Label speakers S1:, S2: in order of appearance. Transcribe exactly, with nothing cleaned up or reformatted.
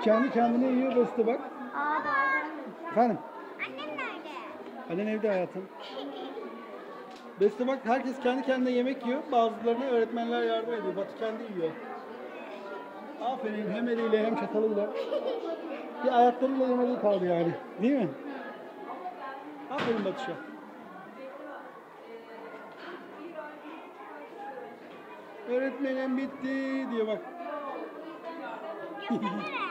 S1: Kendi kendine yiyor Beste bak.
S2: Aa doğru.
S1: Efendim?
S2: Annem nerede?
S1: Annen evde hayatım. Beste bak herkes kendi kendine yemek yiyor. Bazılarına öğretmenler yardım ediyor. Batu kendi yiyor. Aferin hem eliyle hem çatalıyla. Bir ayaklarıyla yemediği kaldı yani. Değil mi? Aferin Batuş'a. Öğretmenim bitti diyor bak.
S2: Yapsana.